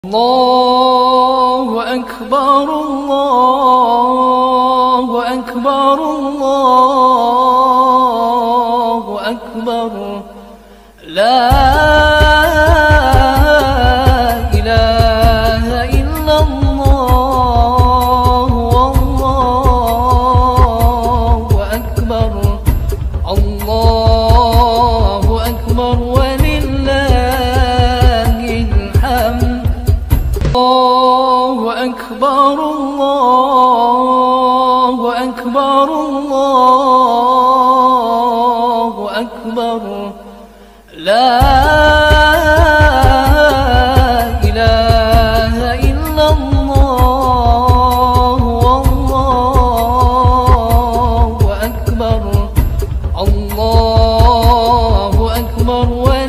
الله أكبر الله أكبر الله أكبر لا إله إلا الله والله أكبر الله أكبر ولله الحمد الله أكبر الله أكبر الله أكبر لا إله إلا الله والله أكبر الله أكبر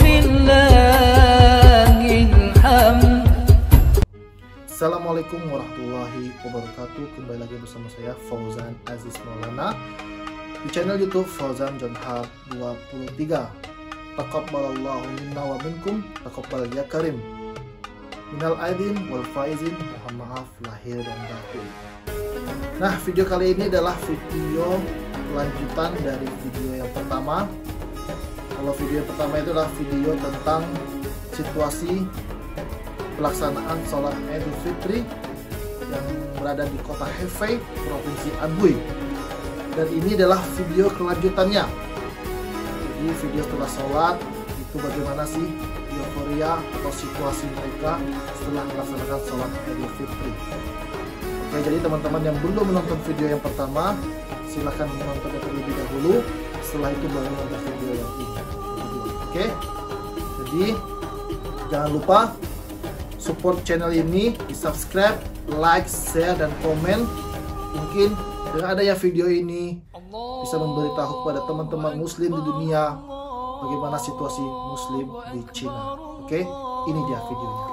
ولله الحمد. Assalamualaikum warahmatullahi wabarakatuh. Kembali lagi bersama saya Fauzan Aziz Maulana di channel YouTube Fauzan Jonhab 23. Taqabbalallahu minna wa minkum, taqabbal ya karim. Minal aidin wal faizin, mohon maaf lahir dan batin. Nah, video kali ini adalah video lanjutan dari video yang pertama. Kalau video yang pertama itu adalah video tentang situasi pelaksanaan sholat Idul Fitri yang berada di kota Hefei, Provinsi Anhui. Dan ini adalah video kelanjutannya. Jadi video setelah sholat itu bagaimana sih euforia atau situasi mereka setelah melaksanakan sholat Idul Fitri. Oke, jadi teman-teman yang belum menonton video yang pertama, silahkan menontonnya terlebih dahulu. Setelah itu baru menonton video yang ini. Oke, jadi jangan lupa support channel ini, di subscribe, like, share, dan komen. Mungkin dengan adanya video ini bisa memberitahu kepada teman-teman muslim di dunia bagaimana situasi muslim di Cina. Oke, ini dia videonya.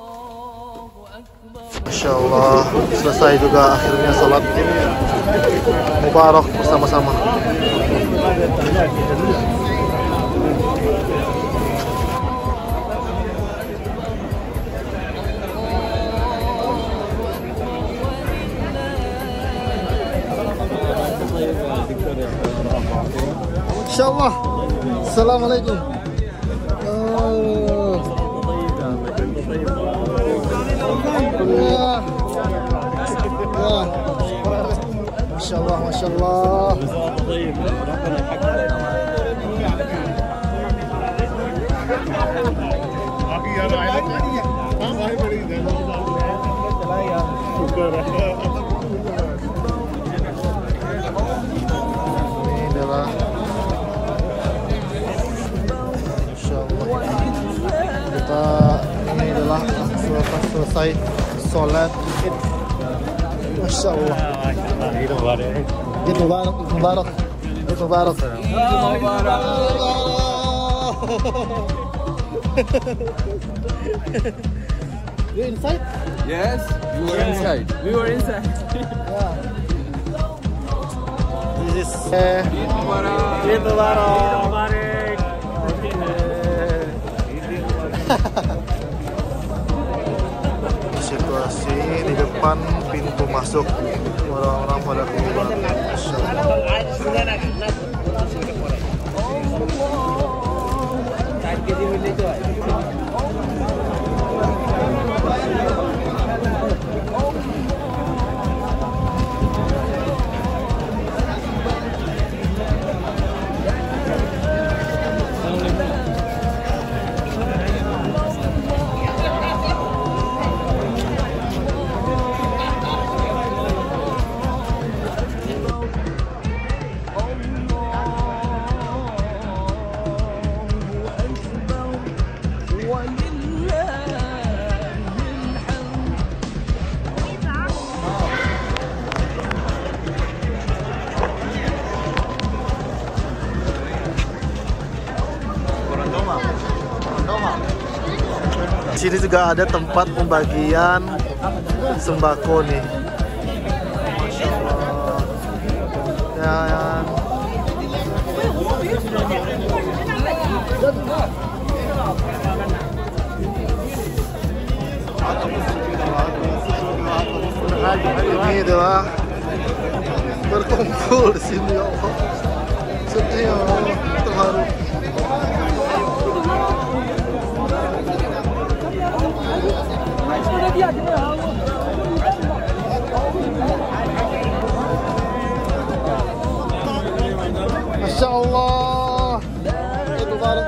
Masya Allah, selesai juga akhirnya sholat mubarak bersama-sama. Insyaallah. Assalamualaikum. Masyaallah, masyaallah. Ini adalah selesai sholat Id. Masya Allah. Id Mubarak. Id Mubarak. Id Mubarak. You inside? Yes, we were inside. We were inside. Yeah. This is Eid Mubarak. Eid Mubarak. Situasi di depan pintu masuk, orang-orang pada keluar. Di sini juga ada tempat pembagian sembako nih. Masya Allah. Ya. Ini adalah berkumpul di sini ya Allah. Sedih ya Allah, terharu. Masya Allah. Itu baru.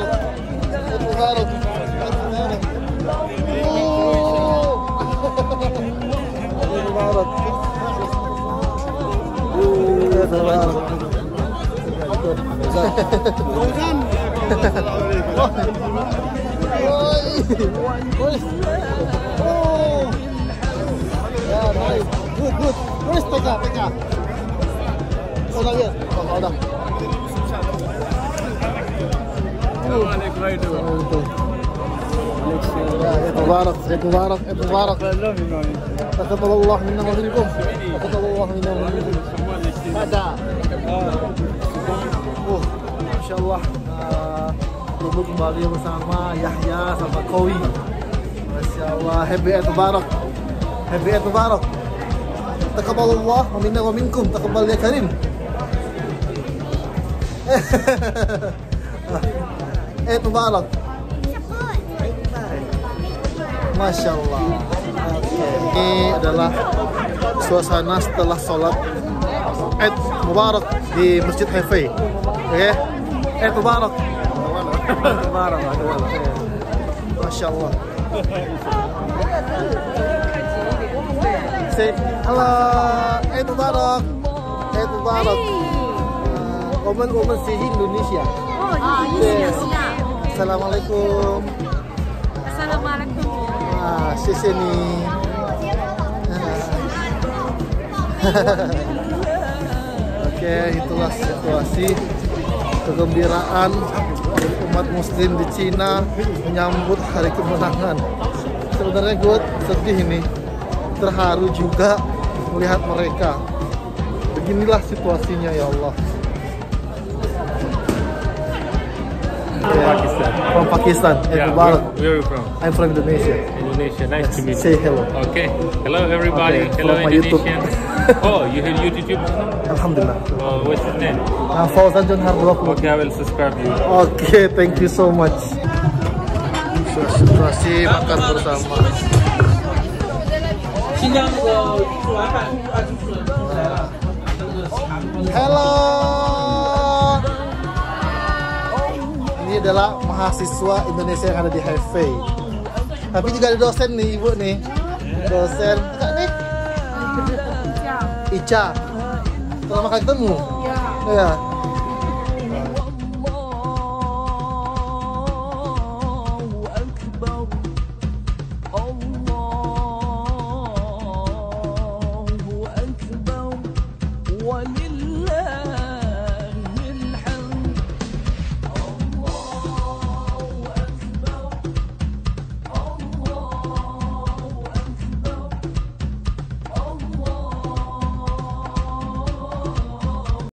Good. Terus PK. Udah lihat. Udah. Itu barak. Taqabbalallah minna wa minkum. Taqabbalallah minna wa minkum. Ada. Masya Allah. Dulu kembali bersama Yahya sama Kowi. Masya Allah. Happy Eid Mubarak. Taqabbalallah wa minna wa minkum. Taqabbal ya Karim. Eid Mubarak. Masya Allah. Ini adalah suasana setelah sholat Eid Mubarak di Masjid Hefei. Oke, Eid Mubarak. Masya Allah. Say halo, Eid Mubarak. Omen sih Indonesia. Assalamualaikum. Sisi nih. Oke, itulah situasi kegembiraan dari umat muslim di Cina menyambut hari kemenangan. Sebenarnya gue sedih ini, terharu juga melihat mereka. Beginilah situasinya ya Allah. From Pakistan. Yeah, Mubarak. where are you from? I'm from Indonesia. Indonesia. Nice to meet you. Say hello. Okay. Hello everybody. Okay, Hello from my YouTube. Indonesians. Oh, you have YouTube channel? Alhamdulillah. What's your name? Fauzan John Har 20. Okay, I will subscribe you. Oke, thank you so much. Situasi makan bersama. Halo. Ini adalah mahasiswa Indonesia yang ada di Hefei. Tapi juga ada dosen nih, Ibu nih. Dosen. Kak nih? Ica. Selamat kali ketemu. Ya.